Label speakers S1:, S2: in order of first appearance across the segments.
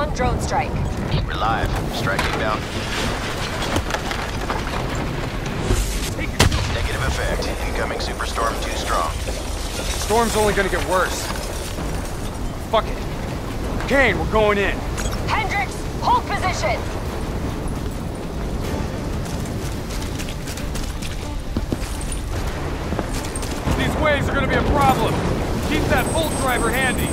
S1: on drone strike.
S2: We're live. Strike inbound. Negative effect. Incoming superstorm too strong.
S3: Storm's only gonna get worse. Fuck it. Kane, we're going in.
S1: Hendricks, hold position!
S3: These waves are gonna be a problem. Keep that bolt driver handy.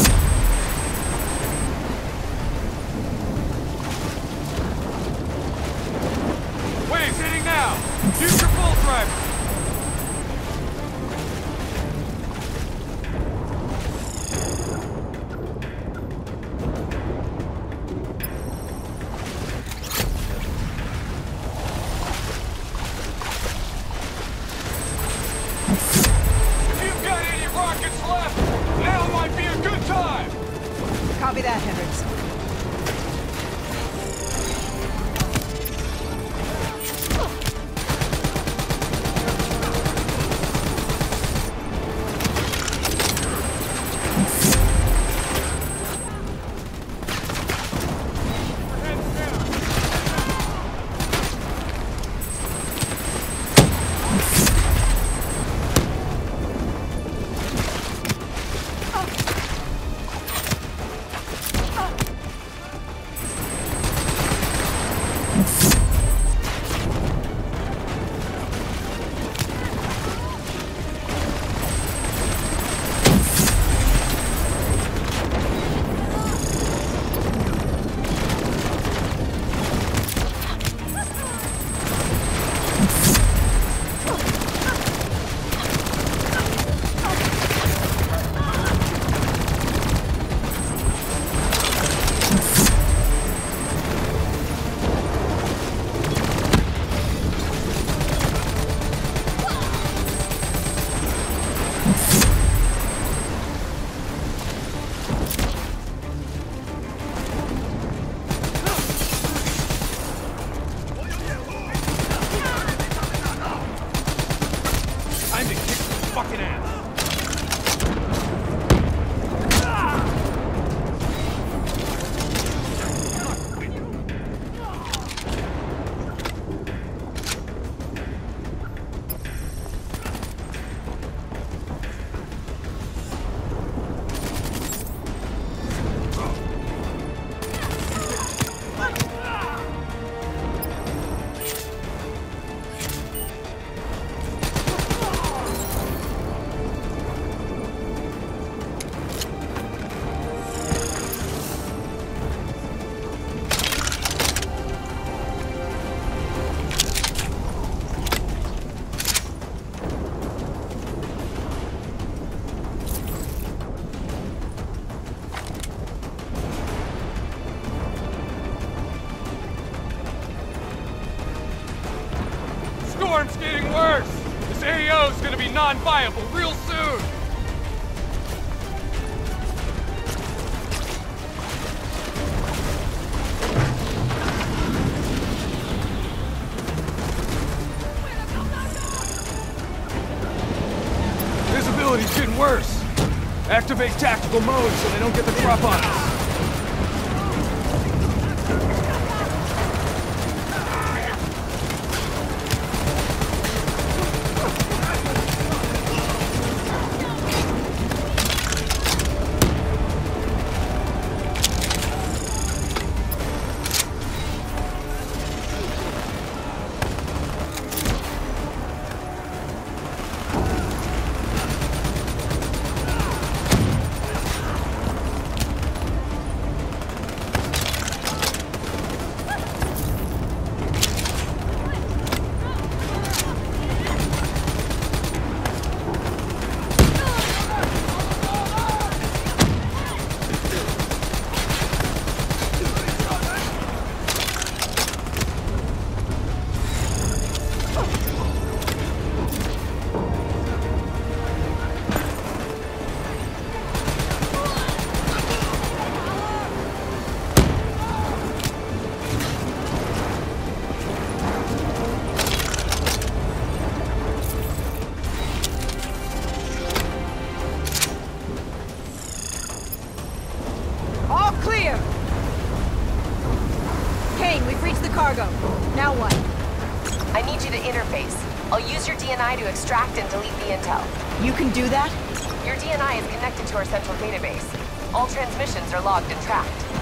S3: Waves hitting now. Use your bolt driver.
S4: Copy that, Hendricks.
S3: Storm's getting worse! This AO's gonna be non-viable real soon! Visibility's getting worse! Activate tactical mode so they don't get the drop on us!
S4: cargo. Now what?
S1: I need you to interface. I'll use your DNI to extract and delete the intel.
S4: You can do that?
S1: Your DNI is connected to our central database. All transmissions are logged and tracked.